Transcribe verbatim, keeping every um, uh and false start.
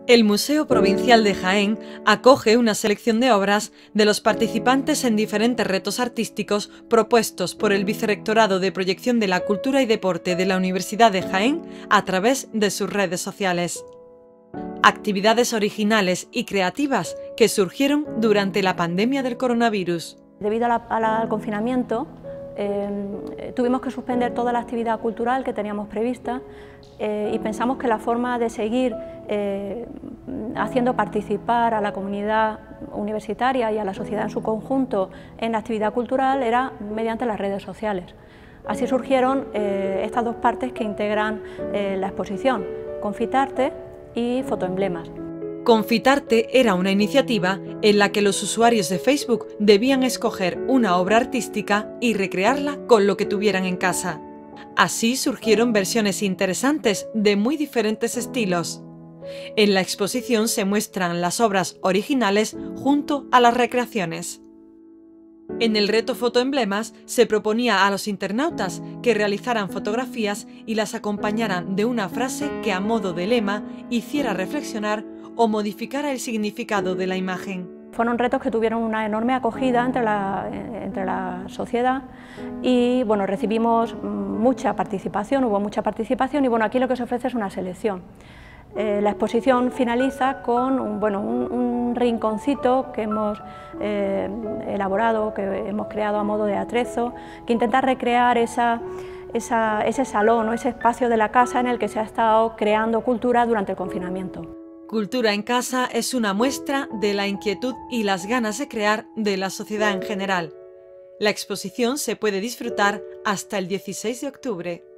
El Museo Provincial de Jaén acoge una selección de obras de los participantes en diferentes retos artísticos propuestos por el Vicerrectorado de Proyección de la Cultura y Deporte de la Universidad de Jaén a través de sus redes sociales. Actividades originales y creativas que surgieron durante la pandemia del coronavirus. Debido a la, a la, al confinamiento, eh, tuvimos que suspender toda la actividad cultural que teníamos prevista eh, y pensamos que la forma de seguir eh, haciendo participar a la comunidad universitaria y a la sociedad en su conjunto en la actividad cultural era mediante las redes sociales. Así surgieron eh, estas dos partes que integran eh, la exposición, Confitarte y Fotoemblemas. Confitarte era una iniciativa en la que los usuarios de Facebook debían escoger una obra artística y recrearla con lo que tuvieran en casa. Así surgieron versiones interesantes de muy diferentes estilos. En la exposición se muestran las obras originales junto a las recreaciones. En el reto Fotoemblemas se proponía a los internautas que realizaran fotografías y las acompañaran de una frase que a modo de lema hiciera reflexionar o modificara el significado de la imagen. Fueron retos que tuvieron una enorme acogida entre la, entre la sociedad y bueno, recibimos mucha participación, hubo mucha participación y bueno, aquí lo que se ofrece es una selección. Eh, la exposición finaliza con un, bueno, un, un rinconcito que hemos eh, elaborado, que hemos creado a modo de atrezo, que intenta recrear esa, esa, ese salón o ese espacio de la casa en el que se ha estado creando cultura durante el confinamiento. Cultura en casa es una muestra de la inquietud y las ganas de crear de la sociedad en general. La exposición se puede disfrutar hasta el dieciséis de octubre.